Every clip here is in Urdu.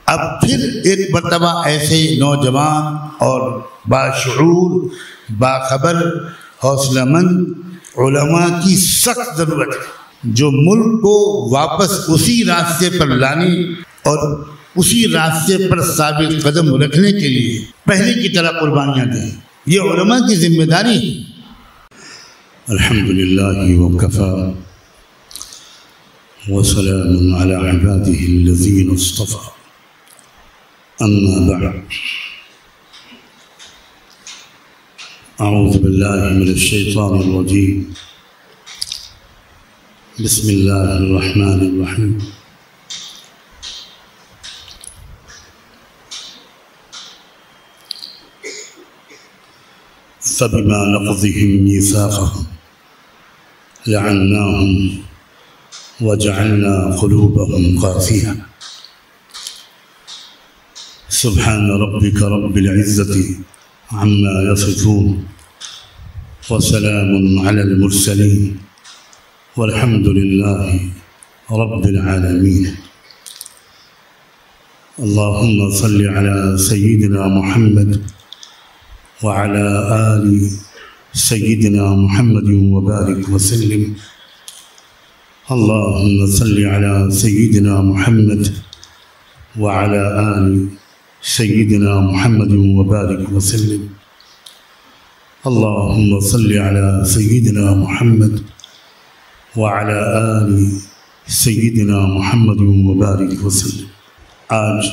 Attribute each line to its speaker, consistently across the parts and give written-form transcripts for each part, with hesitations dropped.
Speaker 1: اب پھر ایک مرتبہ ایسے نوجوان اور باشعور، باخبر، حوصلہ مند علماء کی سخت ضرورت ہے، جو ملک کو واپس اسی راستے پر لانے اور اسی راستے پر ثابت قدم رکھنے کے لیے پہلے کی طرح قربانیاں دیں۔ یہ علماء کی ذمہ داری ہے۔ الحمدللہ وکفی وسلام علی عبادہ الذین اصطفی، اما بعد، اعوذ باللہ من الشیطان الرجیم، بسم اللہ الرحمن الرحیم۔ فبما نقضهم ميثاقهم لعناهم وجعلنا قلوبهم قاسية، سبحان ربك رب العزة عما يصفون وسلام على المرسلين والحمد لله رب العالمين۔ اللهم صل على سيدنا محمد وعلى آل سيدنا محمد وبارك وسلم۔ اللهم صل على سيدنا محمد وعلى آل سيدنا محمد وبارك وسلم۔ اللهم صل على سيدنا محمد وعلى آل سيدنا محمد وبارك وسلم۔ آج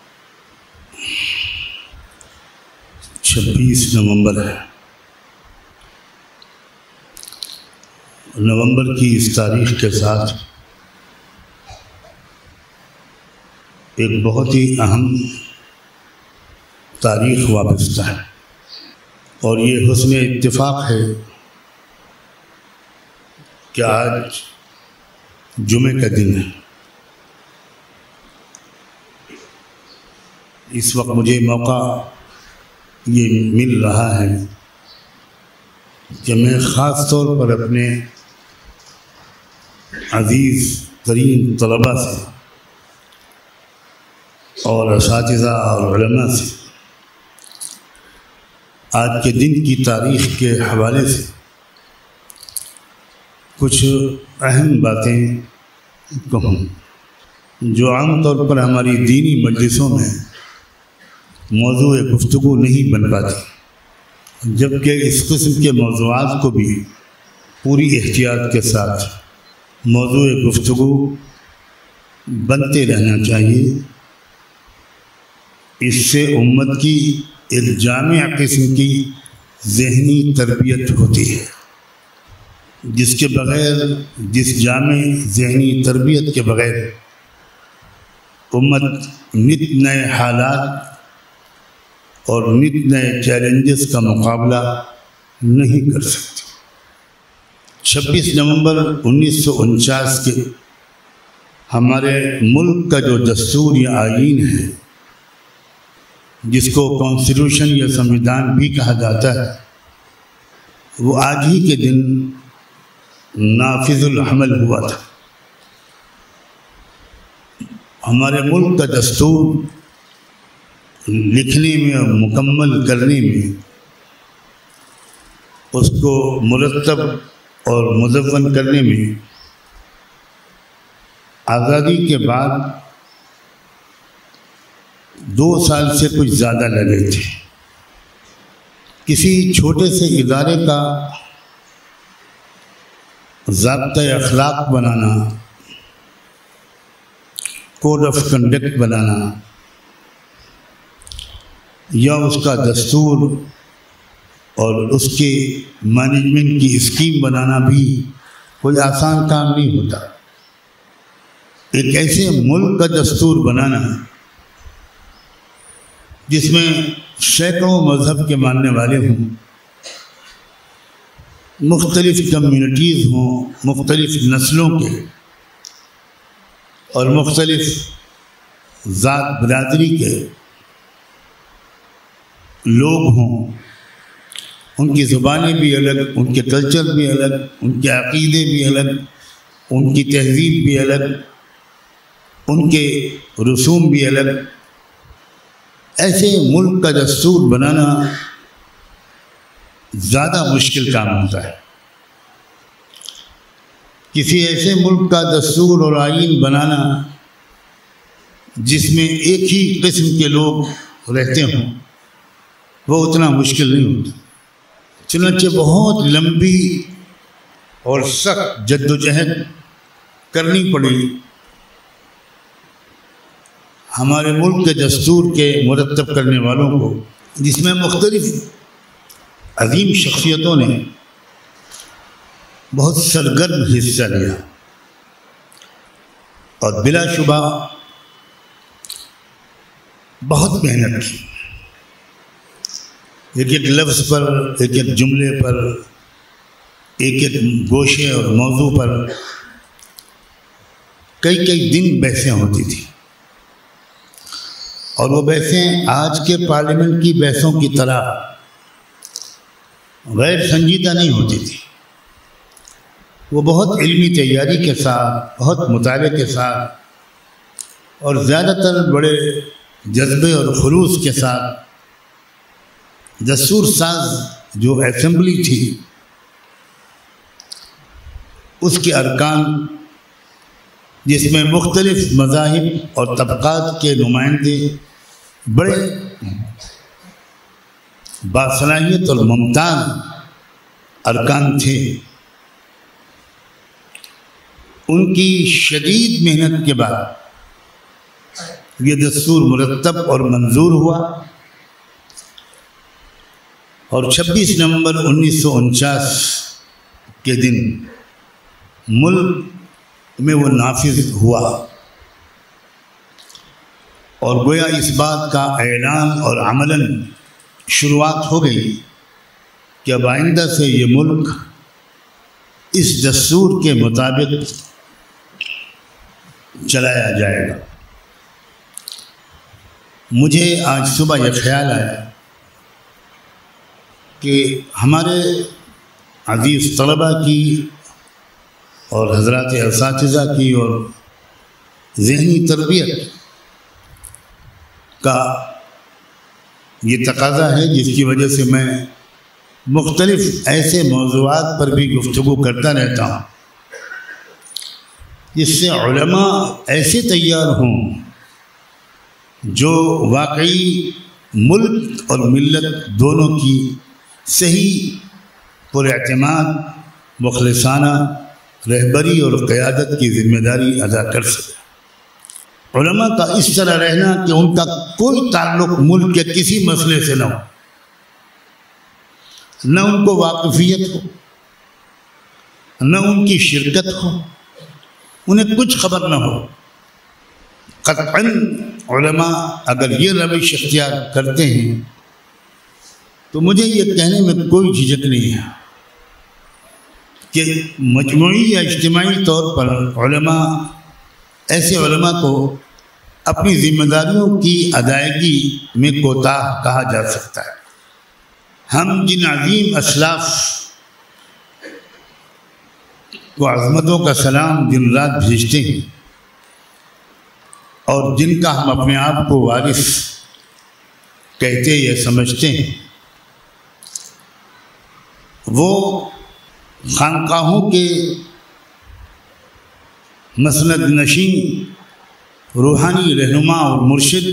Speaker 1: 26 نومبر ہے۔ نومبر کی اس تاریخ کے ساتھ ایک بہت ہی اہم تاریخ وابستہ ہے، اور یہ حسن اتفاق ہے کہ آج جمعے کا دن ہے۔ اس وقت مجھے موقع یہ مل رہا ہے کہ میں خاص طور پر اپنے عزیز ترین طلباء سے اور اساتذہ اور علماء سے آج کے دن کی تاریخ کے حوالے سے کچھ اہم باتیں کہوں، جو عام طور پر ہماری دینی مجلسوں میں موضوع گفتگو نہیں بن پاتی، جبکہ اس قسم کے موضوعات کو بھی پوری احتیاط کے ساتھ موضوع گفتگو بنتے رہنا چاہیے۔ اس سے امت کی ایک جامع قسم کی ذہنی تربیت ہوتی ہے، جس جامع ذہنی تربیت کے بغیر امت نت نئے حالات اور نت نئے چیلنجز کا مقابلہ نہیں کر سکتی۔ 26 نومبر 1949 کے ہمارے ملک کا جو دستور یا آئین ہے، جس کو کانسٹیٹیوشن یا سمویدھان بھی کہا جاتا ہے، وہ آج ہی کے دن نافذ العمل ہوا تھا۔ ہمارے ملک کا دستور لکھنے میں اور مکمل کرنے میں، اس کو مرتب اور مدون کرنے میں آزادی کے بعد 2 سال سے کچھ زیادہ لگے تھے۔ کسی چھوٹے سے ادارے کا ضابطۂ اخلاق بنانا، کوڈ آف کنڈکٹ بنانا، یا اس کا دستور اور اس کے مینجمنٹ کی اسکیم بنانا بھی کوئی آسان کام نہیں ہوتا۔ ایک ایسے ملک کا دستور بنانا جس میں سینکڑوں مذہب کے ماننے والے ہوں، مختلف کمیونٹیز ہوں، مختلف نسلوں کے اور مختلف ذات برادری کے لوگ ہوں، ان کی زبانیں بھی الگ، ان کے کلچر بھی الگ، ان کے عقیدے بھی الگ، ان کی تہذیب بھی الگ، ان کے رسوم بھی الگ، ایسے ملک کا دستور بنانا زیادہ مشکل کام ہوتا ہے۔ کسی ایسے ملک کا دستور اور آئین بنانا جس میں ایک ہی قسم کے لوگ رہتے ہوں، وہ اتنا مشکل نہیں ہوتا۔ چنانچہ بہت لمبی اور سخت جدوجہد کرنی پڑی ہمارے ملک کے دستور کے مرتب کرنے والوں کو، جس میں مختلف عظیم شخصیتوں نے بہت سرگرم حصہ لیا اور بلا شبہ بہت محنت کی۔ ایک ایک لفظ پر، ایک ایک جملے پر، ایک ایک گوشے اور موضوع پر کئی کئی دن بحثیں ہوتی تھیں، اور وہ بحثیں آج کے پارلیمنٹ کی بحثوں کی طرح غیر سنجیدہ نہیں ہوتی تھی۔ وہ بہت علمی تیاری کے ساتھ، بہت مطالعے کے ساتھ اور زیادہ تر بڑے جذبے اور خلوص کے ساتھ دستور ساز جو اسمبلی تھی اس کے ارکان، جس میں مختلف مذاہب اور طبقات کے نمائندے بڑے باصلاحیت اور ممتاز ارکان تھے، ان کی شدید محنت کے بعد یہ دستور مرتب اور منظور ہوا، اور 26 نومبر 1949 کے دن ملک میں وہ نافذ ہوا، اور گویا اس بات کا اعلان اور عملاً شروعات ہو گئی کہ اب آئندہ سے یہ ملک اس دستور کے مطابق چلایا جائے گا۔ مجھے آج صبح یہ خیال آیا کہ ہمارے عزیز طلباء کی اور حضرات اساتذہ کی اور ذہنی تربیت کا یہ تقاضا ہے، جس کی وجہ سے میں مختلف ایسے موضوعات پر بھی گفتگو کرتا رہتا ہوں جس سے علماء ایسے تیار ہوں جو واقعی ملک اور ملت دونوں کی صحیح پر اعتماد مخلصانہ رہبری اور قیادت کی ذمہ داری ادا کر سکے۔ علماء کا اس طرح رہنا کہ ان کا کوئی تعلق ملک کے کسی مسئلے سے نہ ہو، نہ ان کو واقفیت ہو، نہ ان کی شرکت ہو، انہیں کچھ خبر نہ ہو۔ قطعاً علماء اگر یہ روش اختیار کرتے ہیں تو مجھے یہ کہنے میں کوئی جھجک نہیں ہے کہ مجموعی یا اجتماعی طور پر علماء، ایسے علماء کو اپنی ذمہ داریوں کی ادائیگی میں کوتاہ کہا جا سکتا ہے۔ ہم جن عظیم اسلاف کو عظمتوں کا سلام دن رات بھیجتے ہیں اور جن کا ہم اپنے آپ کو وارث کہتے یا سمجھتے ہیں، وہ خانقاہوں کے مسند نشین، روحانی رہنما اور مرشد،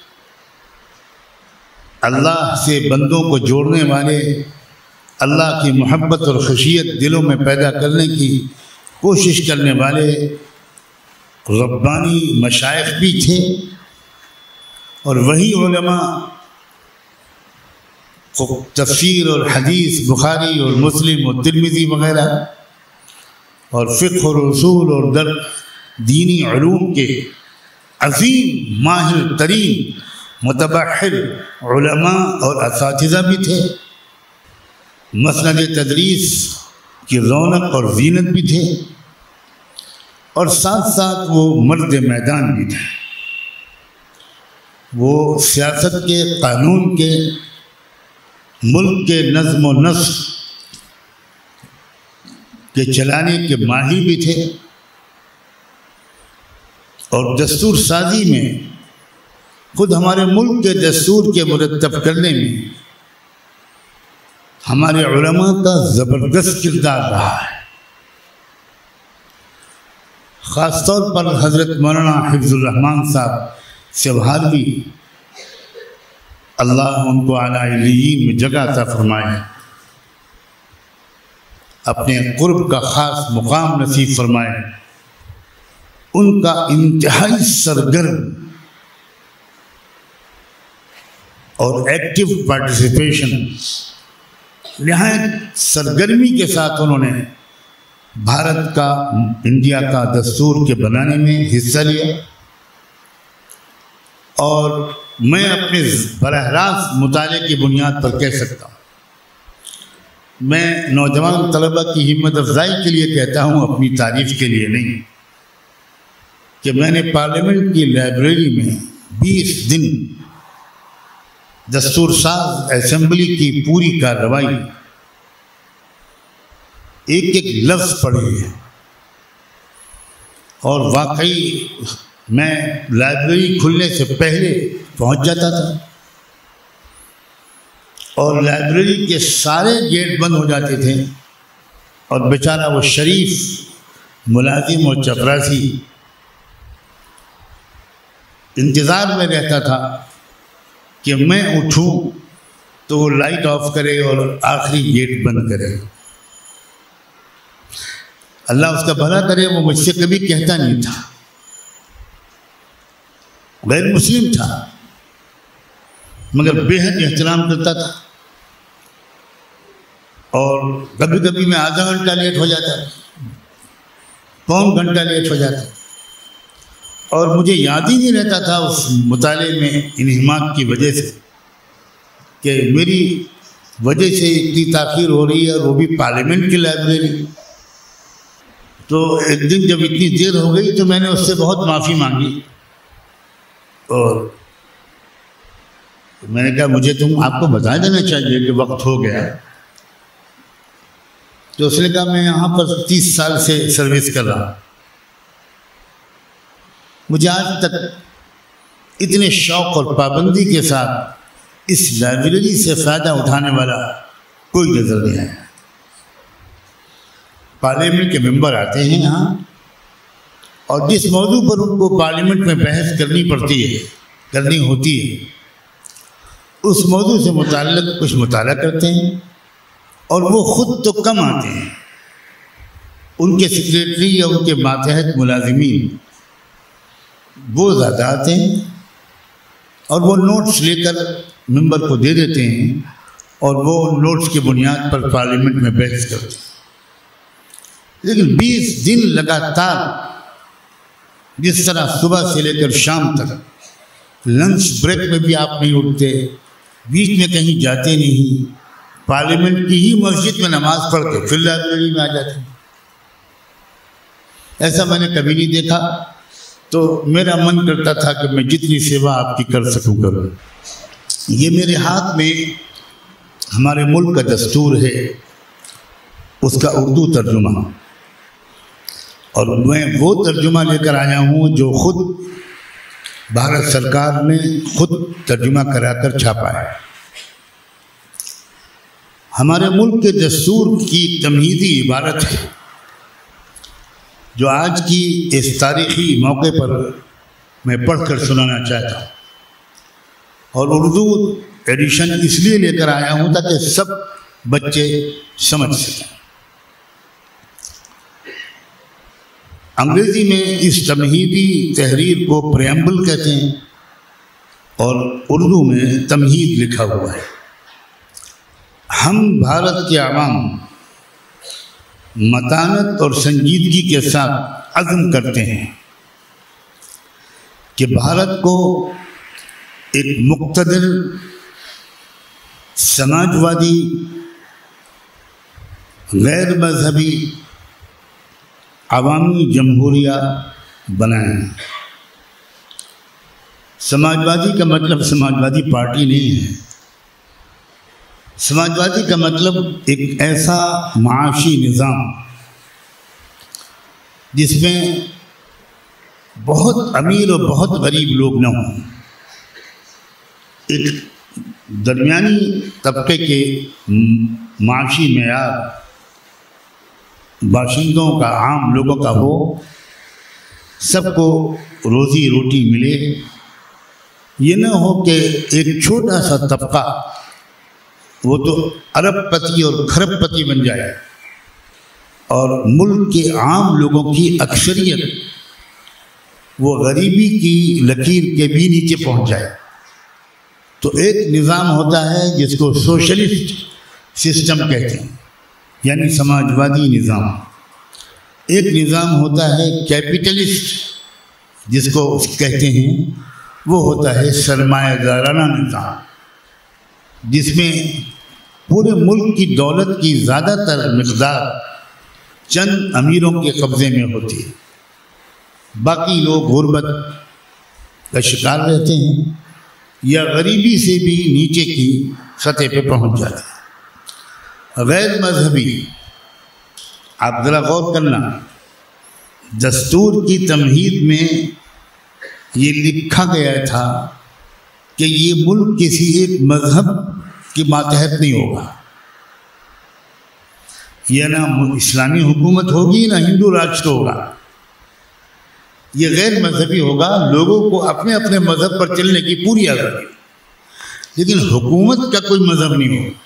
Speaker 1: اللہ سے بندوں کو جوڑنے والے، اللہ کی محبت اور خشیت دلوں میں پیدا کرنے کی کوشش کرنے والے ربانی مشائخ بھی تھے، اور وہی علماء تفسیر اور حدیث، بخاری اور مسلم اور ترمذی وغیرہ، اور فقہ اور اصول اور دینی علوم کے عظیم ماہر ترین متبحر علماء اور اساتذہ بھی تھے، مسند تدریس کی رونق اور زینت بھی تھے، اور ساتھ ساتھ وہ مرد میدان بھی تھے۔ وہ سیاست کے، قانون کے، ملک کے نظم و نسق کے چلانے کے ماہر بھی تھے، اور دستور سازی میں خود ہمارے ملک کے دستور کے مرتب کرنے میں ہمارے علماء کا زبردست کردار رہا ہے. خاص طور پر حضرت مولانا حفظ الرحمان صاحب سبحانوی، اللہ ان کو اعلیٰ علیین میں جگہ عطا فرمائے، اپنے قرب کا خاص مقام نصیب فرمائے. ان کا انتہائی سرگرم اور ایکٹیو پارٹیسپیشن، نہایت سرگرمی کے ساتھ انہوں نے بھارت کا، انڈیا کا دستور کے بنانے میں حصہ لیا. اور میں اپنے براہ راست مطالعے کی بنیاد پر کہہ سکتا ہوں، میں نوجوان طلبہ کی ہمت افزائی کے لیے کہتا ہوں، اپنی تعریف کے لیے نہیں، کہ میں نے پارلیمنٹ کی لائبریری میں 20 دن دستور ساز اسمبلی کی پوری کارروائی ایک ایک لفظ پڑھے ہیں. اور واقعی میں لائبریری کھلنے سے پہلے پہنچ جاتا تھا اور لائبریری کے سارے گیٹ بند ہو جاتے تھے اور بیچارہ وہ شریف ملازم اور چپراسی انتظار میں رہتا تھا کہ میں اٹھوں تو وہ لائٹ آف کرے اور آخری گیٹ بند کرے. اللہ اس کا بھلا کرے، وہ مجھ سے کبھی کہتا نہیں تھا، غیر مسلم تھا مگر بے حد احترام کرتا تھا. اور کبھی کبھی میں آدھا گھنٹہ لیٹ ہو جاتا، پون گھنٹہ لیٹ ہو جاتا، اور مجھے یاد ہی نہیں رہتا تھا اس مطالعے میں انہماک کی وجہ سے کہ میری وجہ سے اتنی تاخیر ہو رہی ہے، اور وہ بھی پارلیمنٹ کی لائبریری. تو ایک دن جب اتنی دیر ہو گئی تو میں نے اس سے بہت معافی مانگی، اور میں نے کہا مجھے آپ کو بتا دینا چاہیے کہ وقت ہو گیا. تو اس نے کہا میں یہاں پر 30 سال سے سروس کر رہا ہوں، مجھے آج تک اتنے شوق اور پابندی کے ساتھ اس لائبریری سے فائدہ اٹھانے والا کوئی نظر نہیں آیا. پارلیمنٹ کے ممبر آتے ہیں یہاں، اور جس موضوع پر ان کو پارلیمنٹ میں بحث کرنی ہوتی ہے اس موضوع سے متعلق کچھ مطالعہ کرتے ہیں، اور وہ خود تو کم آتے ہیں، ان کے سیکریٹری یا ان کے ماتحت ملازمین وہ زیادہ آتے ہیں، اور وہ نوٹس لے کر ممبر کو دے دیتے ہیں، اور وہ نوٹس کی بنیاد پر پارلیمنٹ میں بحث کرتے ہیں. لیکن 20 دن لگاتار جس طرح صبح سے لے کر شام تک لنچ بریک میں بھی آپ نہیں اٹھتے، بیچ میں کہیں جاتے نہیں، پارلیمنٹ کی ہی مسجد میں نماز پڑھ کے پھر لائبریری میں آ جاتے ہیں، ایسا میں نے کبھی نہیں دیکھا. تو میرا من کرتا تھا کہ میں جتنی سیوا آپ کی کر سکوں کروں. یہ میرے ہاتھ میں ہمارے ملک کا دستور ہے، اس کا اردو ترجمہ، اور میں وہ ترجمہ لے کر آیا ہوں جو خود بھارت سرکار نے خود ترجمہ کرا کر چھاپا ہے. ہمارے ملک کے دستور کی تمہیدی عبارت ہے جو آج کی اس تاریخی موقع پر میں پڑھ کر سنانا چاہتا ہوں، اور اردو ایڈیشن اس لیے لے کر آیا ہوں تاکہ سب بچے سمجھ سکیں. انگریزی میں اس تمہیدی تحریر کو پریمبل کہتے ہیں، اور اردو میں تمہید لکھا ہوا ہے. ہم بھارت کے عوام متانت اور سنجیدگی کے ساتھ عزم کرتے ہیں کہ بھارت کو ایک مقتدر، سماجوادی، غیر مذہبی عوامی جمہوریہ بنائیں. سماجوادی کا مطلب سماجوادی پارٹی نہیں ہے. سماجوادی کا مطلب ایک ایسا معاشی نظام جس میں بہت امیر اور بہت غریب لوگ نہ ہوں، ایک درمیانی طبقے کے معاشی معیار باشندوں کا، عام لوگوں کا ہو، سب کو روزی روٹی ملے. یہ نہ ہو کہ ایک چھوٹا سا طبقہ وہ تو ارب پتی اور کھرب پتی بن جائے اور ملک کے عام لوگوں کی اکثریت وہ غریبی کی لکیر کے بھی نیچے پہنچ جائے. تو ایک نظام ہوتا ہے جس کو سوشلسٹ سسٹم کہتے ہیں، یعنی سماجوادی نظام. ایک نظام ہوتا ہے کیپٹلسٹ جس کو کہتے ہیں، وہ ہوتا ہے سرمایہ دارانہ نظام، جس میں پورے ملک کی دولت کی زیادہ تر مقدار چند امیروں کے قبضے میں ہوتی ہے. باقی لوگ غربت کا شکار رہتے ہیں یا غریبی سے بھی نیچے کی سطح پہ پہنچ جاتے ہیں. غیر مذہبی، آپ ذرا غور کرنا، دستور کی تمہید میں یہ لکھا گیا تھا کہ یہ ملک کسی ایک مذہب کے ماتحت نہیں ہوگا. یہ نہ اسلامی حکومت ہوگی نہ ہندو راشٹر ہوگا، یہ غیر مذہبی ہوگا. لوگوں کو اپنے اپنے مذہب پر چلنے کی پوری آزادی، لیکن حکومت کا کوئی مذہب نہیں ہوگا.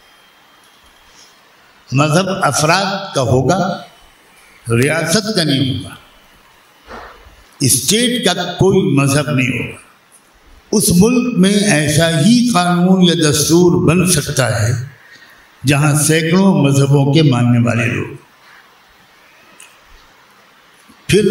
Speaker 1: مذہب افراد کا ہوگا، ریاست کا نہیں ہوگا، اسٹیٹ کا کوئی مذہب نہیں ہوگا. اس ملک میں ایسا ہی قانون یا دستور بن سکتا ہے جہاں سینکڑوں مذہبوں کے ماننے والے لوگ. پھر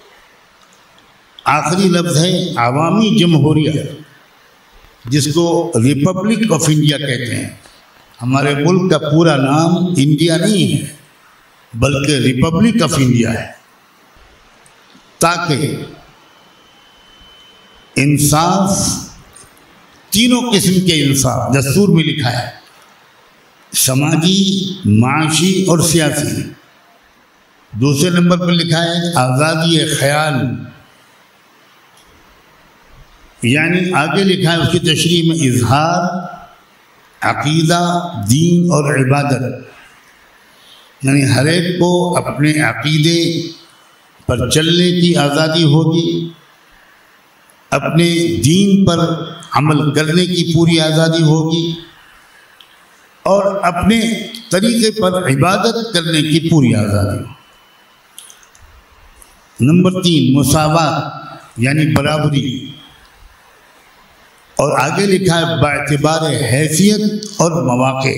Speaker 1: آخری لفظ ہے عوامی جمہوریہ، جس کو ریپبلک آف انڈیا کہتے ہیں. ہمارے ملک کا پورا نام انڈیا نہیں ہے بلکہ ریپبلک آف انڈیا ہے، تاکہ انصاف، تینوں قسم کے انصاف دستور میں لکھا ہے، سماجی، معاشی اور سیاسی. دوسرے نمبر پر لکھا ہے آزادی خیال، یعنی آگے لکھا ہے اس کی تشریح میں اظہار، عقیدہ، دین اور عبادت. یعنی ہر ایک کو اپنے عقیدے پر چلنے کی آزادی ہوگی، اپنے دین پر عمل کرنے کی پوری آزادی ہوگی اور اپنے طریقے پر عبادت کرنے کی پوری آزادی ہوگی. نمبر 3 مساوات، یعنی برابری. اور آگے لکھا ہے باعتبار حیثیت اور مواقع،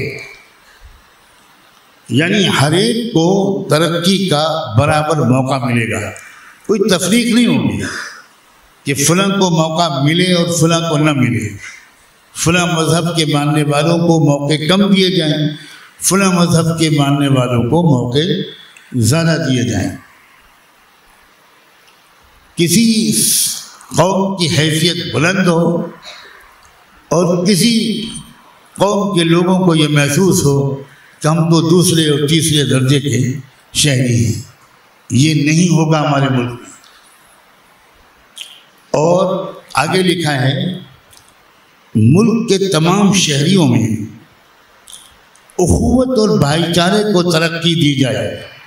Speaker 1: یعنی ہر ایک کو ترقی کا برابر موقع ملے گا. کوئی تفریق نہیں ہوگی کہ فلاں کو موقع ملے اور فلاں کو نہ ملے. فلاں مذہب کے ماننے والوں کو موقع کم دیے جائیں، فلاں مذہب کے ماننے والوں کو موقع زیادہ دیے جائیں. کسی قوم کی حیثیت بلند ہو اور کسی قوم کے لوگوں کو یہ محسوس ہو کہ ہم تو دوسرے اور تیسرے درجے کے شہری ہیں. یہ نہیں ہوگا ہمارے ملک میں. اور آگے لکھا ہے ملک کے تمام شہریوں میں اخوت اور بھائی چارے کو ترقی دی جائے،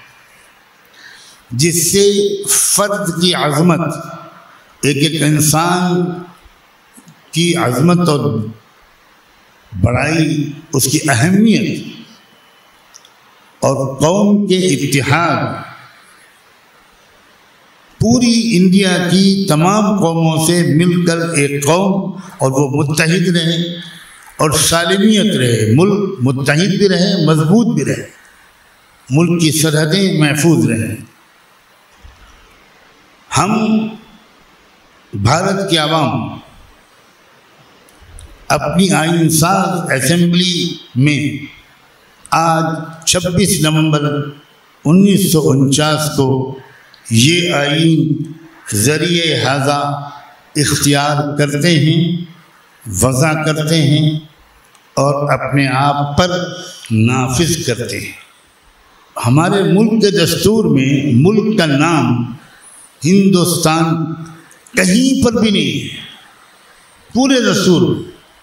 Speaker 1: جس سے فرد کی عظمت، ایک انسان کی عظمت اور بڑائی، اس کی اہمیت اور قوم کے اتحاد، پوری انڈیا کی تمام قوموں سے مل کر ایک قوم اور وہ متحد رہے اور سالمیت رہے، ملک متحد بھی رہے، مضبوط بھی رہے، ملک کی سرحدیں محفوظ رہیں. ہم بھارت کے عوام اپنی آئین ساز اسمبلی میں آج 26 نومبر 1949 کو یہ آئین ذریعہ ہذا اختیار کرتے ہیں، وضع کرتے ہیں اور اپنے آپ پر نافذ کرتے ہیں. ہمارے ملک کے دستور میں ملک کا نام ہندوستان کہیں پر بھی نہیں ہے. پورے دستور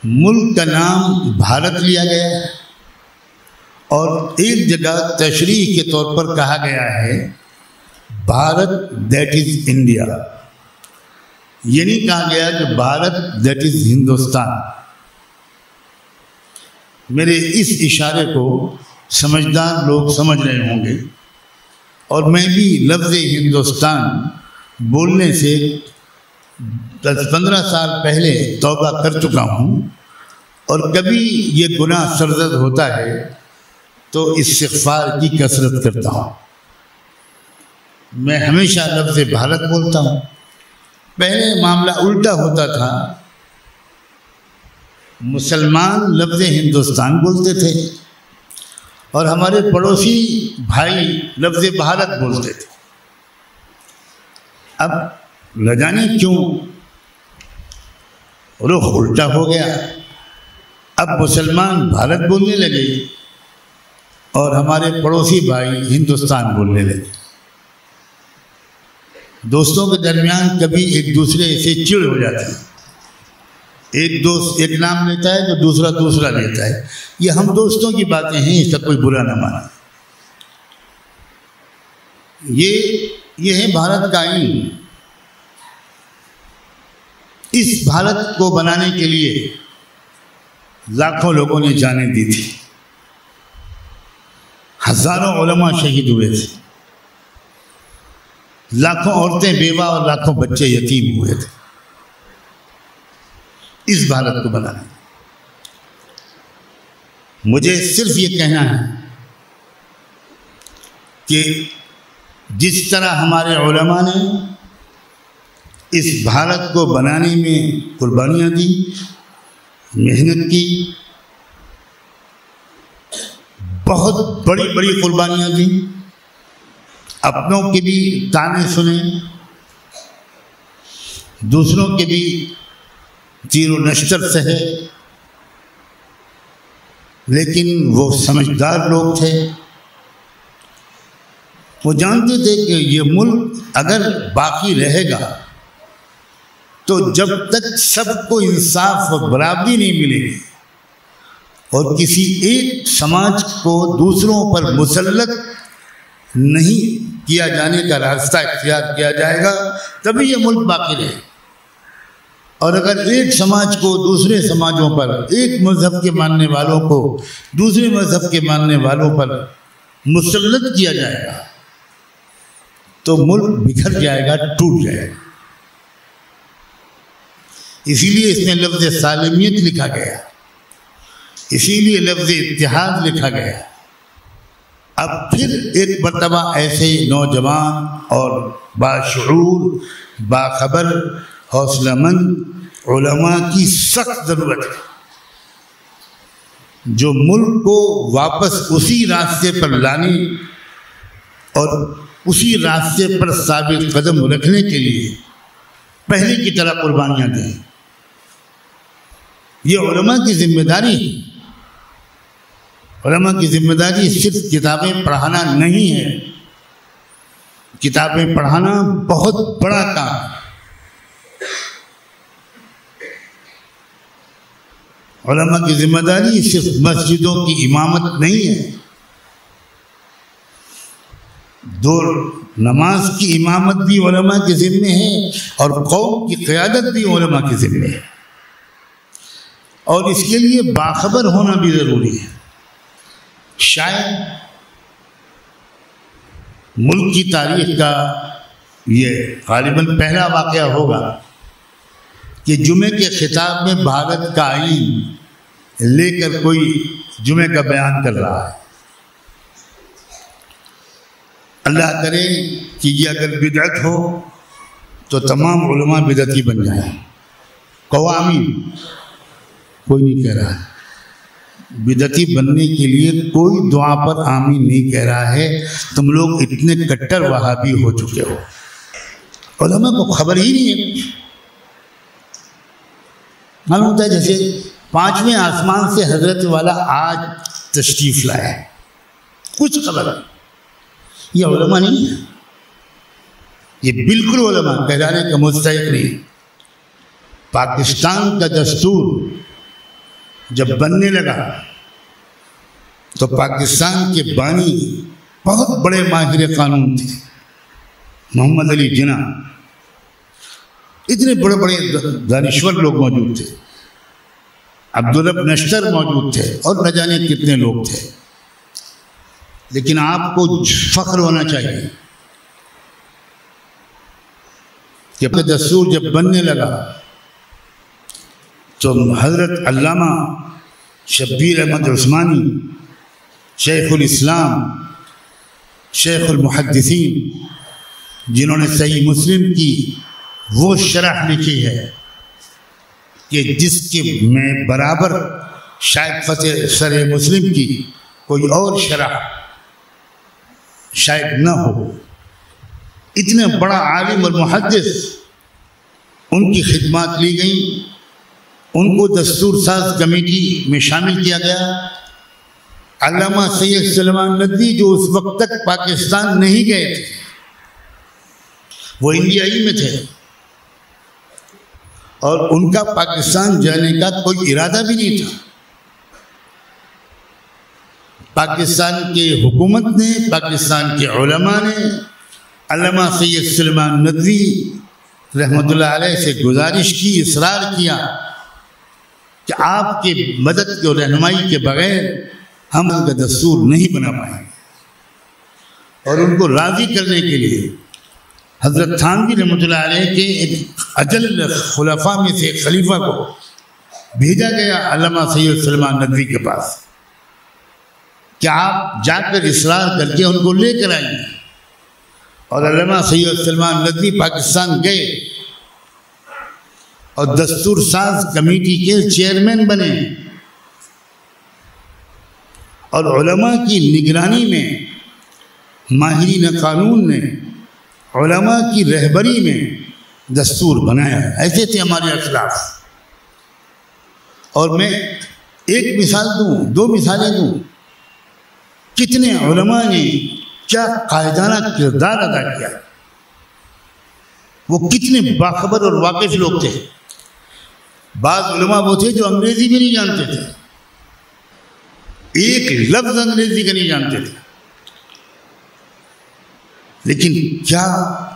Speaker 1: ملک کا نام بھارت لیا گیا ہے اور ایک جگہ تشریح کے طور پر کہا گیا ہے بھارت دیٹ از انڈیا. یہ نہیں کہا گیا کہ بھارت دیٹ از ہندوستان. میرے اس اشارے کو سمجھدار لوگ سمجھ رہے ہوں گے، اور میں بھی لفظ ہندوستان بولنے سے 10-15 سال پہلے توبہ کر چکا ہوں، اور کبھی یہ گناہ سرزد ہوتا ہے تو استغفار کی کثرت کرتا ہوں. میں ہمیشہ لفظ بھارت بولتا ہوں. پہلے معاملہ الٹا ہوتا تھا، مسلمان لفظ ہندوستان بولتے تھے اور ہمارے پڑوسی بھائی لفظ بھارت بولتے تھے. اب نہ جانے کیوں رخ الٹا ہو گیا. اب مسلمان بھارت بولنے لگے اور ہمارے پڑوسی بھائی ہندوستان بولنے لگے. دوستوں کے درمیان کبھی ایک دوسرے سے چڑ ہو جاتی ہے. ایک دوست ایک نام لیتا ہے تو دوسرا دوسرا لیتا ہے. یہ ہم دوستوں کی باتیں ہیں، اس کا کوئی برا نہ مانا. یہ ہے بھارت کا آئین. اس بھارت کو بنانے کے لیے لاکھوں لوگوں نے جانیں دی تھی. ہزاروں علماء شہید ہوئے تھے. لاکھوں عورتیں بیوہ اور لاکھوں بچے یتیم ہوئے تھے اس بھارت کو بنانے. مجھے صرف یہ کہنا ہے کہ جس طرح ہمارے علماء نے اس بھارت کو بنانے میں قربانیاں دی، محنت کی، بہت بڑی بڑی قربانیاں دی، اپنوں کے بھی تانے سنے، دوسروں کے بھی تیر و نشتر سہے، لیکن وہ سمجھدار لوگ تھے. وہ جانتے تھے کہ یہ ملک اگر باقی رہے گا تو جب تک سب کو انصاف اور برابری نہیں ملے گی اور کسی ایک سماج کو دوسروں پر مسلط نہیں کیا جانے کا راستہ اختیار کیا جائے گا تبھی یہ ملک باقی رہے. اور اگر ایک سماج کو دوسرے سماجوں پر، ایک مذہب کے ماننے والوں کو دوسرے مذہب کے ماننے والوں پر مسلط کیا جائے گا تو ملک بکھر جائے گا، ٹوٹ جائے گا. اسی لیے اس میں لفظ سالمیت لکھا گیا، اسی لیے لفظ اتحاد لکھا گیا. اب پھر ایک مرتبہ ایسے نوجوان اور باشعور، باخبر، حوصلہ مند علماء کی سخت ضرورت ہے جو ملک کو واپس اسی راستے پر لانے اور اسی راستے پر ثابت قدم رکھنے کے لیے پہلے کی طرح قربانیاں دیں. یہ علماء کی ذمہ داری ہے. علماء کی ذمہ داری صرف کتابیں پڑھانا نہیں ہے. کتابیں پڑھانا بہت بڑا کام ہے. علماء کی ذمہ داری صرف مسجدوں کی امامت نہیں ہے. دو نماز کی امامت بھی علماء کے ذمے ہے اور قوم کی قیادت بھی علماء کے ذمے ہے. اور اس کے لیے باخبر ہونا بھی ضروری ہے. شاید ملک کی تاریخ کا یہ غالباً پہلا واقعہ ہوگا کہ جمعے کے خطاب میں بھارت کا آئین لے کر کوئی جمعے کا بیان کر رہا ہے. اللہ کرے کہ یہ اگر بدعت ہو تو تمام علماء بدعتی بن جائیں. قوامی کوئی نہیں کہہ رہا ہے. بدعتی بننے کے لیے کوئی دعا پر آمین نہیں کہہ رہا ہے. تم لوگ اتنے کٹر وہابی ہو چکے ہو. علماء کو خبر ہی نہیں ہے. معلوم ہوتا ہے جیسے 5ویں آسمان سے حضرت والا آج تشریف لائے، کچھ خبر نہیں. یہ علماء نہیں ہے. یہ بالکل علماء کہلانے کا مستحق نہیں. پاکستان کا دستور جب بننے لگا تو پاکستان کے بانی بہت بڑے ماہر قانون تھے، محمد علی جناح، اتنے بڑے بڑے دانشور لوگ موجود تھے، عبدالرب نشتر موجود تھے، اور نہ جانے کتنے لوگ تھے۔ لیکن آپ کو فخر ہونا چاہیے کہ اپنے دستور جب بننے لگا تو حضرت علامہ شبیر احمد عثمانی، شیخ الاسلام، شیخ المحدثین، جنہوں نے صحیح مسلم کی وہ شرح لکھی ہے کہ جس کے میں برابر شاید فتح صحیح مسلم کی کوئی اور شرح شاید نہ ہو، اتنے بڑا عالم اور محدث، ان کی خدمات لی گئیں، ان کو دستور ساز کمیٹی میں شامل کیا گیا۔ علامہ سید سلیمان ندوی جو اس وقت تک پاکستان نہیں گئے تھے، وہ انڈیائی میں تھے، اور ان کا پاکستان جانے کا کوئی ارادہ بھی نہیں تھا۔ پاکستان کی حکومت نے، پاکستان کے علماء نے علامہ سید سلیمان ندوی رحمۃ اللہ علیہ سے گزارش کی، اصرار کیا کہ آپ کی مدد اور رہنمائی کے بغیر ہم ان کا دستور نہیں بنا پائیں گے، اور ان کو راضی کرنے کے لیے حضرت تھانوی رحمۃ اللہ علیہ کے ایک اجل خلفاء میں سے ایک خلیفہ کو بھیجا گیا علامہ سید سلیمان ندوی کے پاس کہ آپ جا کر اصرار کر کے ان کو لے کر آئیں۔ اور علامہ سید سلیمان ندوی پاکستان گئے اور دستور ساز کمیٹی کے چیئرمین بنے، اور علماء کی نگرانی میں ماہرین قانون نے علماء کی رہبری میں دستور بنایا۔ ایسے تھے ہمارے اخلاق۔ اور میں ایک مثال دوں، دو مثالیں دوں، کتنے علماء نے کیا قائدانہ کردار ادا کیا، وہ کتنے باخبر اور واقف لوگ تھے۔ بعض علماء وہ تھے جو انگریزی بھی نہیں جانتے تھے، ایک لفظ انگریزی کا نہیں جانتے تھے، لیکن کیا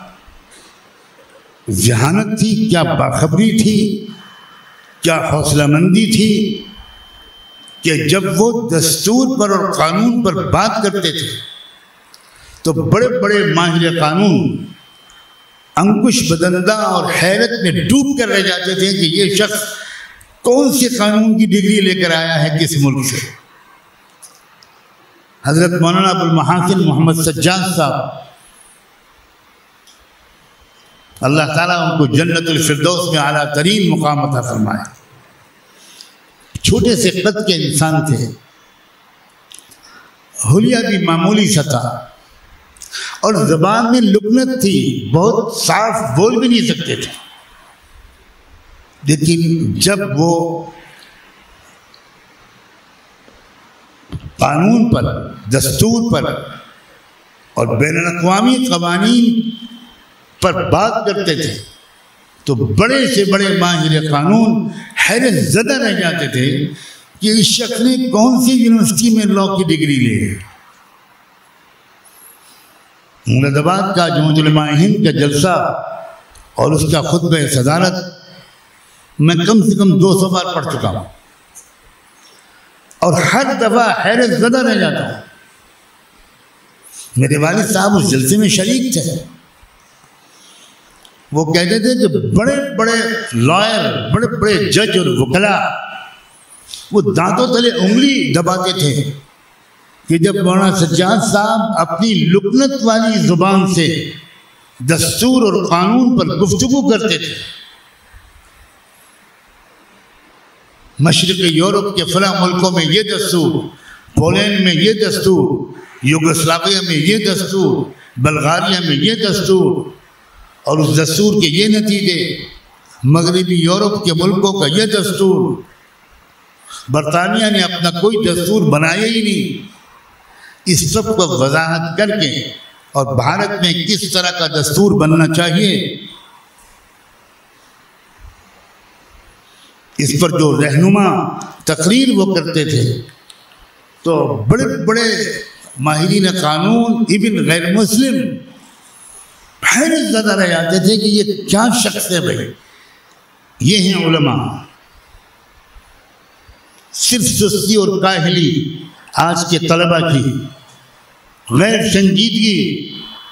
Speaker 1: ذہانت تھی، کیا باخبری تھی، کیا حوصلہ مندی تھی کہ جب وہ دستور پر اور قانون پر بات کرتے تھے تو بڑے بڑے ماہر قانون انکش بدندہ اور حیرت میں ڈوب کر رہ جاتے تھے کہ یہ شخص کون سے قانون کی ڈگری لے کر آیا ہے کس ملک سے۔ حضرت مولانا ابو المحاسن محمد سجاد صاحب، اللہ تعالیٰ ان کو جنت الفردوس میں اعلیٰ ترین مقام عطا فرمائے، چھوٹے سے قد کے انسان تھے، حلیہ بھی معمولی سا تھا، اور زبان میں لکنت تھی، بہت صاف بول بھی نہیں سکتے تھے، لیکن جب وہ قانون پر، دستور پر اور بین الاقوامی قوانین پر بات کرتے تھے تو بڑے سے بڑے ماہر قانون حیرت زدہ رہ جاتے تھے کہ اس شخص نے کون سی یونیورسٹی میں لاء کی ڈگری لی ہے۔ مراد آباد کا جمعیت علماء ہند کا جلسہ اور اس کا خطبہ صدارت میں کم سے کم 200 بار پڑھ چکا ہوں، اور ہر دفعہ حیرت زدہ رہ جاتا ہوں۔ میرے والد صاحب اس جلسے میں شریک تھے، وہ کہتے تھے کہ بڑے بڑے لائر، بڑے بڑے جج اور وکلاء وہ دانتوں تلے انگلی دباتے تھے کہ جب مولانا سجاد صاحب اپنی لکنت والی زبان سے دستور اور قانون پر گفتگو کرتے تھے، مشرق یورپ کے فلاں ملکوں میں یہ دستور، پولینڈ میں یہ دستور، یوگوسلاویہ میں یہ دستور، بلغاریہ میں یہ دستور، اور اس دستور کے یہ نتیجے، مغربی یورپ کے ملکوں کا یہ دستور، برطانیہ نے اپنا کوئی دستور بنایا ہی نہیں، اس سب کو وضاحت کر کے اور بھارت میں کس طرح کا دستور بننا چاہیے اس پر جو رہنما تقریر وہ کرتے تھے تو بڑے بڑے ماہرین قانون ایون غیر مسلم حیرت زدہ رہ جاتے تھے کہ یہ کیا شخص ہے بھائی. یہ ہیں علماء. صرف سستی اور کاہلی آج کے طلبہ کی، غیر سنجیدگی،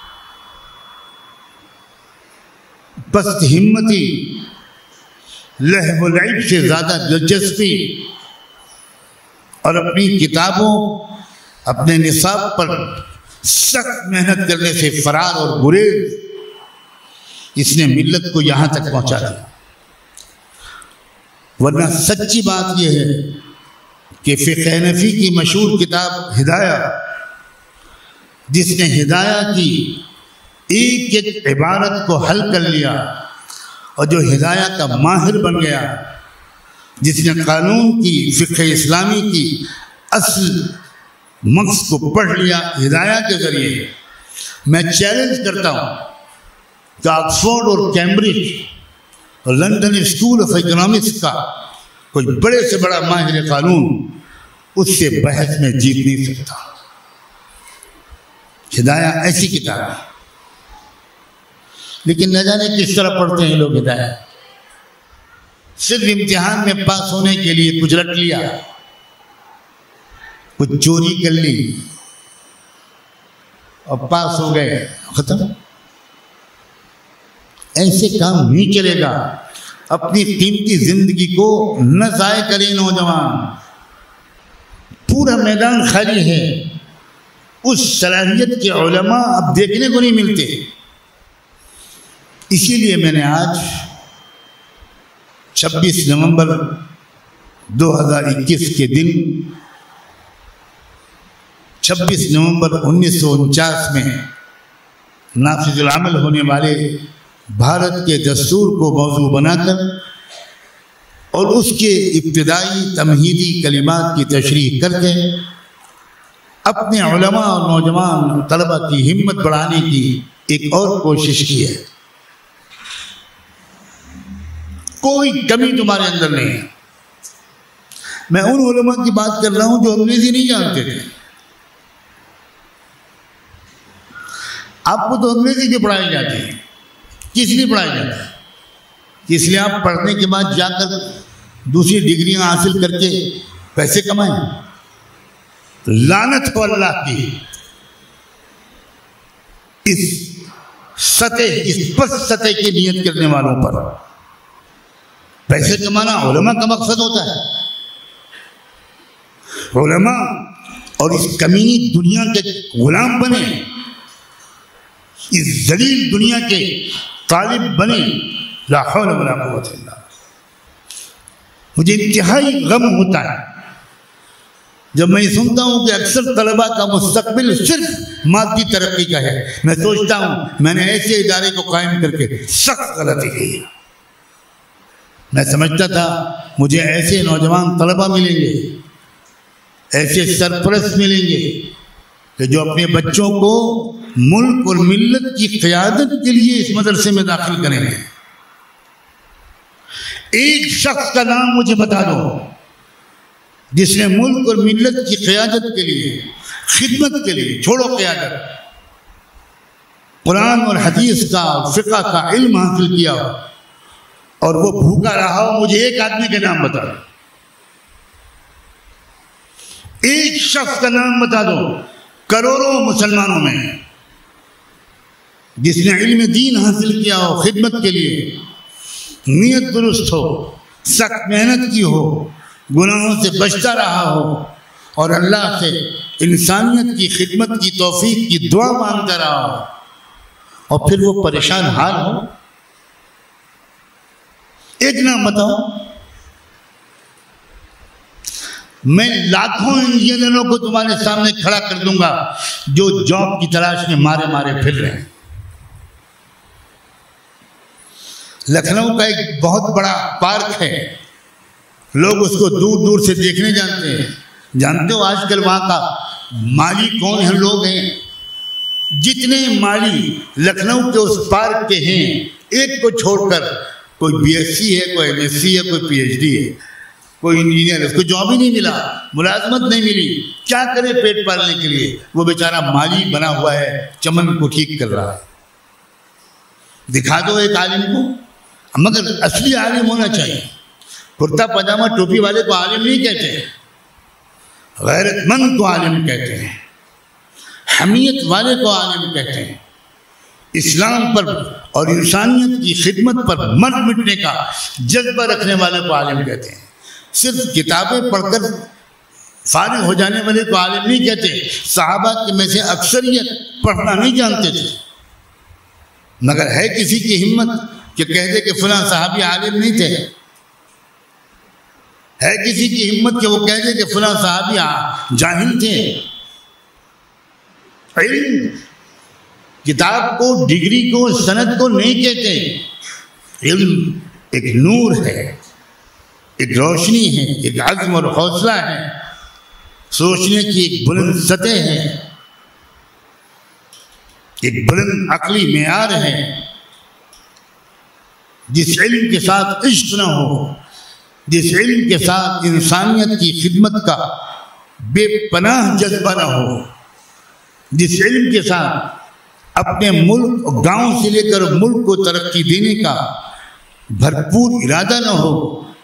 Speaker 1: پست ہمتی، لہو و لعب سے زیادہ دلچسپی اور اپنی کتابوں، اپنے نصاب پر سخت محنت کرنے سے فرار اور گریز، اس نے ملت کو یہاں تک پہنچا دیا. ورنہ سچی بات یہ ہے کہ فقہ حنفی کی مشہور کتاب ہدایہ، جس نے ہدایہ کی ایک ایک عبارت کو حل کر لیا اور جو ہدایہ کا ماہر بن گیا، جس نے قانون کی، فقہ اسلامی کی اصل مقصد کو پڑھ لیا ہدایہ کے ذریعے، میں چیلنج کرتا ہوں کہ آکسفورڈ اور کیمبرج اور لندن اسکول آف اکنامکس کا کوئی بڑے سے بڑا ماہر قانون اس سے بحث میں جیت نہیں سکتا. ہدایہ ایسی کتاب ہے، لیکن نہ جانے کس طرح پڑھتے ہیں لوگ ہدایہ. صرف امتحان میں پاس ہونے کے لیے کچھ رٹ لیا، کچھ چوری کر لی اور پاس ہو گئے، ختم. ایسے کام نہیں چلے گا. اپنی قیمتی زندگی کو نہ ضائع کریں نوجوان. پورا میدان خالی ہے، اس صلاحیت کے علماء اب دیکھنے کو نہیں ملتے. اسی لیے میں نے آج 26 نومبر 2021 کے دن 26 نومبر 1949 میں نافذ العمل ہونے والے بھارت کے دستور کو موضوع بنا کر اور اس کے ابتدائی تمہیدی کلمات کی تشریح کر کے اپنے علماء اور نوجوان طلبہ کی ہمت بڑھانے کی ایک اور کوشش کی ہے. کوئی کمی تمہارے اندر نہیں ہے. میں ان علماء کی بات کر رہا ہوں جو انگریزی نہیں جانتے تھے. آپ کو تو انگریزی بھی پڑھائی جاتی ہے. کس لیے پڑھائی جاتی ہے؟ اس لیے آپ پڑھنے کے بعد جا کر دوسری ڈگریاں حاصل کر کے پیسے کمائیں. لعنت ہو اللہ کی اس پس سطح کی نیت کرنے والوں پر. پیسے کمانا علماء کا مقصد ہوتا ہے. علماء اور اس کمینی دنیا کے غلام بنے، اس ذلیل دنیا کے طالب بنے. لا حول ولا قوت الا باللہ. مجھے انتہائی غم ہوتا ہے جب میں سنتا ہوں کہ اکثر طلباء کا مستقبل صرف مادی ترقی کا ہے. میں سوچتا ہوں میں نے ایسے ادارے کو قائم کر کے سخت غلطی کی. میں سمجھتا تھا مجھے ایسے نوجوان طلباء ملیں گے، ایسے سرپرست ملیں گے کہ جو اپنے بچوں کو ملک اور ملت کی قیادت کے لیے اس مدرسے میں داخل کریں گے. ایک شخص کا نام مجھے بتا دو جس نے ملک اور ملت کی قیادت کے لیے، خدمت کے لیے، چھوڑو قیادت، قرآن اور حدیث کا فقہ کا علم حاصل کیا ہو اور وہ بھوکا رہا ہو. مجھے ایک آدمی کے نام بتا دو. ایک شخص کا نام بتا دو کروڑوں مسلمانوں میں جس نے علم دین حاصل کیا ہو، خدمت کے لیے نیت درست ہو، سخت محنت کی ہو، گناہوں سے بچتا رہا ہو اور اللہ سے انسانیت کی خدمت کی توفیق کی دعا مانگتا رہا ہو، اور پھر وہ پریشان حال ہو. ایک نام بتاؤ. میں لاکھوں انجینئروں کو تمہارے سامنے کھڑا کر دوں گا جو جاب کی تلاش میں مارے مارے پھر رہے ہیں. لکھنؤ کا ایک بہت بڑا پارک ہے، لوگ اس کو دور دور سے دیکھنے جانتے ہیں. جانتے ہو آج کل وہاں کا مالی کون ہیں؟ لوگ ہیں. جتنے مالی لکھنؤ کے اس پارک کے ہیں، ایک کو چھوڑ کر کوئی BSc ہے، کوئی MSc ہے، کوئی PhD ہے، کوئی انجینئر ہے، اس کو جاب ہی نہیں ملا، ملازمت نہیں ملی، کیا کرے پیٹ پالنے کے لیے؟ وہ بیچارہ مالی بنا ہوا ہے، چمن کو ٹھیک کر رہا ہے۔ دکھا دو ایک عالم کو، مگر اصلی عالم ہونا چاہیے۔ کرتا پاجامہ ٹوپی والے کو عالم نہیں کہتے ہیں، غیرت مند کو عالم کہتے ہیں، حمیت والے کو عالم کہتے ہیں، اسلام پر اور انسانیت کی خدمت پر مر مٹنے کا جذبہ رکھنے والے کو عالم کہتے ہیں۔ صرف کتابیں پڑھ کر فارغ ہو جانے والے کو عالم نہیں کہتے۔ صحابہ کے میں سے اکثریت پڑھنا نہیں جانتے تھے، مگر ہے کسی کی ہمت کہ کہہ دے کہ فلاں صحابی عالم نہیں تھے؟ ہے کسی کی ہمت کہ وہ کہہ دے کہ فلاں صحابی جاہل تھے؟ علم کتاب کو، ڈگری کو، سند کو نہیں کہتے۔ علم ایک نور ہے، ایک روشنی ہے، ایک عزم اور حوصلہ ہے، سوچنے کی ایک بلند سطح ہے، ایک بلند عقلی معیار ہے۔ جس علم کے ساتھ عشق نہ ہو، جس علم کے ساتھ انسانیت کی خدمت کا بے پناہ جذبہ نہ ہو، جس علم کے ساتھ اپنے ملک اور گاؤں سے لے کر ملک کو ترقی دینے کا بھرپور ارادہ نہ ہو،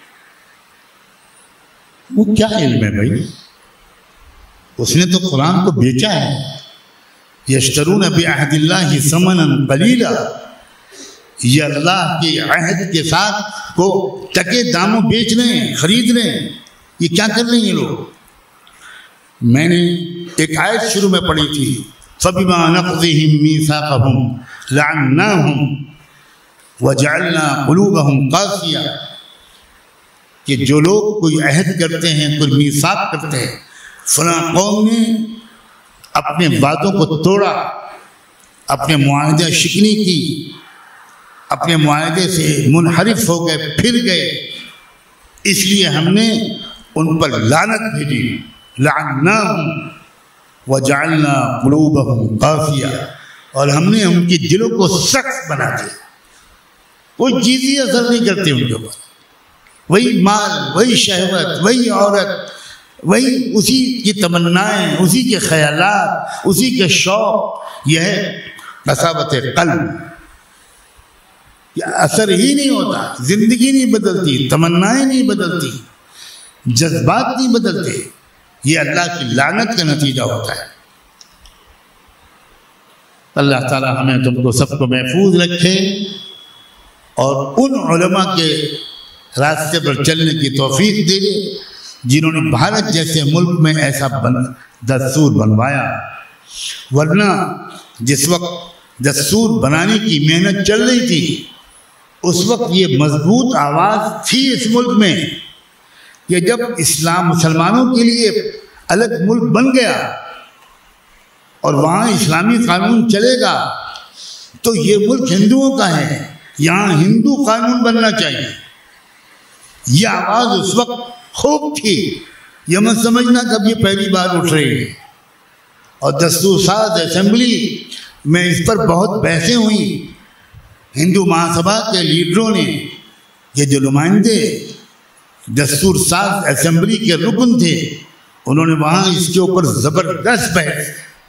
Speaker 1: وہ کیا علم ہے بھائی؟ اس نے تو قرآن کو بیچا ہے۔ یشترون بعہد اللہ ثمنا قلیلا، یہ اللہ کے عہد کے ساتھ کو ٹکے داموں بیچ رہے ہیں، خرید رہے ہیں۔ یہ کیا کر رہے ہیں یہ لوگ؟ میں نے ایک آیت شروع میں پڑھی تھی، فَبِمَا نَقْضِهِمْ مِيثَاقَهُمْ لَعَنَّاهُمْ وَجَعَلْنَا قُلُوبَهُمْ قَاسِيَةً، کہ جو لوگ کوئی عہد کرتے ہیں، کوئی میثاق کرتے ہیں، فلاں قوم نے اپنے وعدوں کو توڑا، اپنے معاہدہ شکنی کی، اپنے معاہدے سے منحرف ہو گئے، پھر گئے، اس لیے ہم نے ان پر لعنت بھیجی، لعناہم وجعلنا قلوبہم قاسیہ، اور ہم نے ان کی دلوں کو سخت بنا دیا، کوئی چیز ہی اثر نہیں کرتی ان کے اوپر، وہی مال، وہی شہوت، وہی عورت، وہی اسی کی تمنائیں، اسی کے خیالات، اسی کے شوق۔ یہ ہے قساوت قلب، یہ اثر ہی نہیں ہوتا، زندگی نہیں بدلتی، تمنائیں نہیں بدلتی، جذبات نہیں بدلتے، یہ اللہ کی لعنت کا نتیجہ ہوتا ہے۔ اللہ تعالی ہمیں تم کو سب کو محفوظ رکھے اور ان علماء کے راستے پر چلنے کی توفیق دے دے جنہوں نے بھارت جیسے ملک میں ایسا دستور بنوایا، ورنہ جس وقت دستور بنانے کی محنت چل رہی تھی اس وقت یہ مضبوط آواز تھی اس ملک میں کہ جب اسلام مسلمانوں کے لیے الگ ملک بن گیا اور وہاں اسلامی قانون چلے گا تو یہ ملک ہندوؤں کا ہے، یہاں ہندو قانون بننا چاہیے۔ یہ آواز اس وقت خوب تھی، یہ مت سمجھنا کب یہ پہلی بار اٹھ رہی ہے۔ اور دستور ساز اسمبلی میں اس پر بہت بحثیں ہوئیں، ہندو مہاسبھا کے لیڈروں نے، یہ جو نمائندے دستور ساز اسمبلی کے رکن تھے، انہوں نے وہاں اس کے اوپر زبردست بحث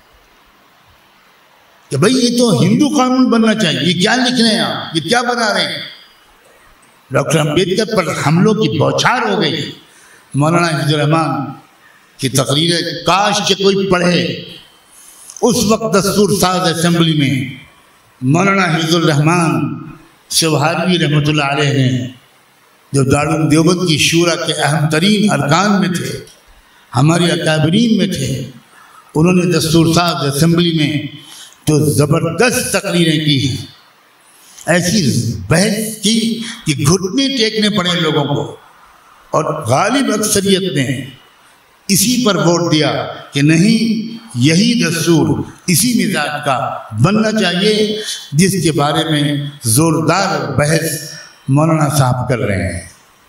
Speaker 1: کہ بھئی یہ تو ہندو قانون بننا چاہیے، یہ کیا لکھ رہے ہیں آپ، یہ کیا بنا رہے ہیں؟ ڈاکٹر امبیڈکر پر حملوں کی بوچھار ہو گئی۔ مولانا حفیظ الرحمان کی تقریریں کاش کہ کوئی پڑھے۔ اس وقت دستور ساز اسمبلی میں مولانا حفیظ الرحمان شوہاروی رحمۃ اللہ علیہ نے، جو دارالعلوم دیوبند کی شورا کے اہم ترین ارکان میں تھے، ہمارے اکابرین میں تھے، انہوں نے دستور ساز اسمبلی میں تو زبردست تقریریں کی ہیں، ایسی بحث کی کہ گھٹنے ٹیکنے پڑے لوگوں کو، اور غالب اکثریت نے اسی پر ووٹ دیا کہ نہیں، یہی دستور اسی مزاج کا بننا چاہیے جس کے بارے میں زوردار بحث مولانا صاحب کر رہے ہیں۔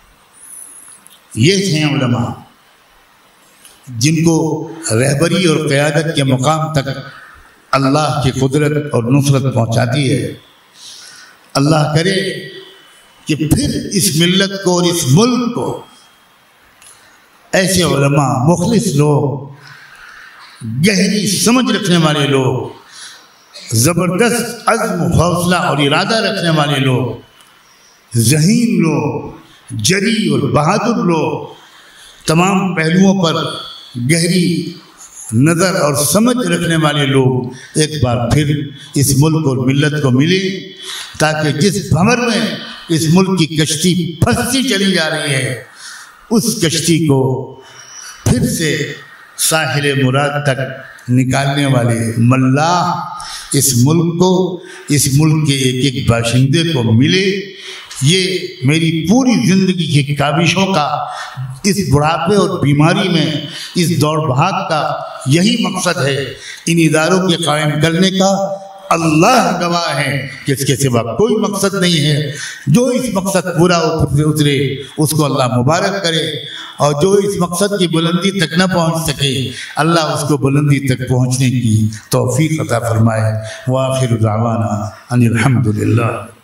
Speaker 1: یہ ہیں علماء جن کو رہبری اور قیادت کے مقام تک اللہ کی قدرت اور نصرت پہنچاتی ہے۔ اللہ کرے کہ پھر اس ملت کو اور اس ملک کو ایسے علماء، مخلص لوگ، گہری سمجھ رکھنے والے لوگ، زبردست عزم و حوصلہ اور ارادہ رکھنے والے لوگ، ذہین لوگ، جری اور بہادر لوگ، تمام پہلوؤں پر گہری نظر اور سمجھ رکھنے والے لوگ ایک بار پھر اس ملک اور ملت کو ملے، تاکہ جس بھنور میں اس ملک کی کشتی پھنستی چلی جا رہی ہے، اس کشتی کو پھر سے ساحل مراد تک نکالنے والے ملاح اس ملک کو، اس ملک کے ایک ایک باشندے کو ملے۔ یہ میری پوری زندگی کی کاوشوں کا، اس بڑھاپے اور بیماری میں اس دوڑ بھاگ کا یہی مقصد ہے۔ ان اداروں کے قائم کرنے کا اللہ گواہ ہے کہ اس کے سوا کوئی مقصد نہیں ہے۔ جو اس مقصد پورا اترے اس کو اللہ مبارک کرے، اور جو اس مقصد کی بلندی تک نہ پہنچ سکے اللہ اس کو بلندی تک پہنچنے کی توفیق عطا فرمائے۔ وآخر دعوانا ان الحمدللہ۔